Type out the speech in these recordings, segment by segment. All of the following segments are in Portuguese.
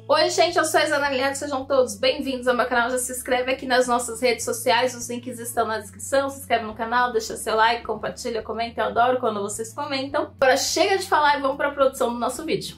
Oi gente, eu sou a Isana Guilherme, sejam todos bem-vindos ao meu canal. Já se inscreve aqui nas nossas redes sociais, os links estão na descrição. Se inscreve no canal, deixa seu like, compartilha, comenta, eu adoro quando vocês comentam. Agora chega de falar e vamos para a produção do nosso vídeo.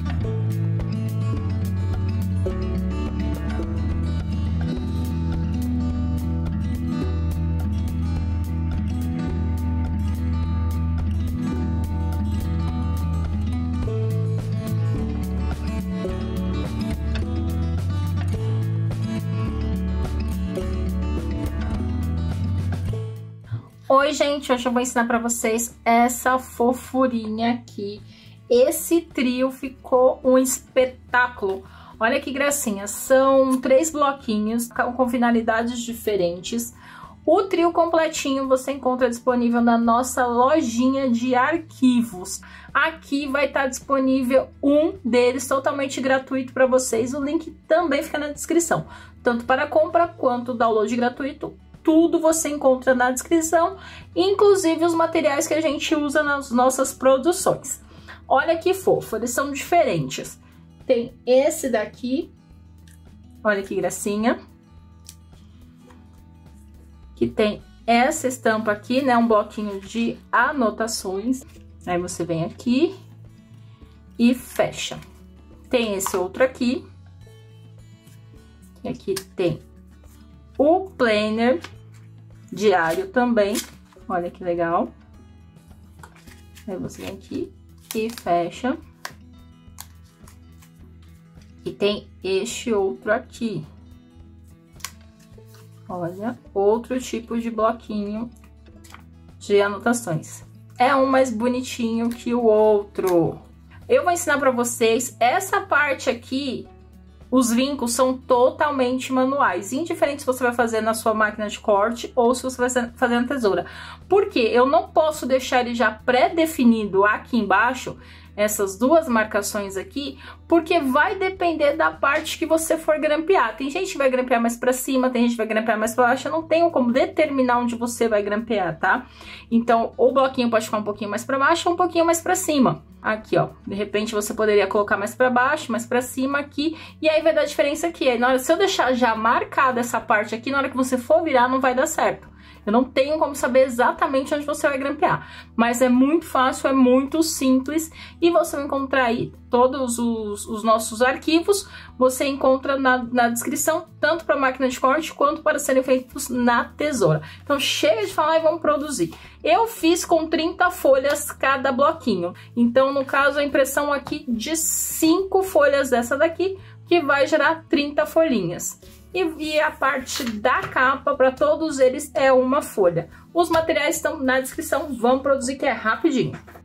Oi gente, hoje eu vou ensinar pra vocês essa fofurinha aqui. Esse trio ficou um espetáculo. Olha que gracinha, são 3 bloquinhos com finalidades diferentes. O trio completinho você encontra disponível na nossa lojinha de arquivos. Aqui vai estar disponível um deles totalmente gratuito para vocês. O link também fica na descrição, tanto para compra quanto download gratuito. Tudo você encontra na descrição, inclusive os materiais que a gente usa nas nossas produções. Olha que fofo, eles são diferentes. Tem esse daqui, olha que gracinha. Que tem essa estampa aqui, né, um bloquinho de anotações. Aí você vem aqui e fecha. Tem esse outro aqui. E aqui tem o planner diário também, olha que legal. Aí você vem aqui e fecha. E tem este outro aqui. Olha, outro tipo de bloquinho de anotações. É um mais bonitinho que o outro. Eu vou ensinar pra vocês essa parte aqui. Os vincos são totalmente manuais, indiferente se você vai fazer na sua máquina de corte ou se você vai fazer na tesoura. Porque eu não posso deixar ele já pré-definido aqui embaixo, essas duas marcações aqui, porque vai depender da parte que você for grampear. Tem gente que vai grampear mais pra cima, tem gente que vai grampear mais pra baixo, eu não tenho como determinar onde você vai grampear, tá? Então, o bloquinho pode ficar um pouquinho mais pra baixo ou um pouquinho mais pra cima. Aqui, ó, de repente você poderia colocar mais pra baixo, mais pra cima aqui, e aí vai dar diferença aqui. Aí, na hora, se eu deixar já marcada essa parte aqui, na hora que você for virar, não vai dar certo. Eu não tenho como saber exatamente onde você vai grampear, mas é muito fácil, é muito simples, e você vai encontrar aí todos os nossos arquivos, você encontra na descrição, tanto para máquina de corte quanto para serem feitos na tesoura. Então chega de falar e vamos produzir. Eu fiz com 30 folhas cada bloquinho, então no caso a impressão aqui de 5 folhas dessa daqui, que vai gerar 30 folhinhas. E a parte da capa, para todos eles, é uma folha. Os materiais estão na descrição, vamos produzir que é rapidinho.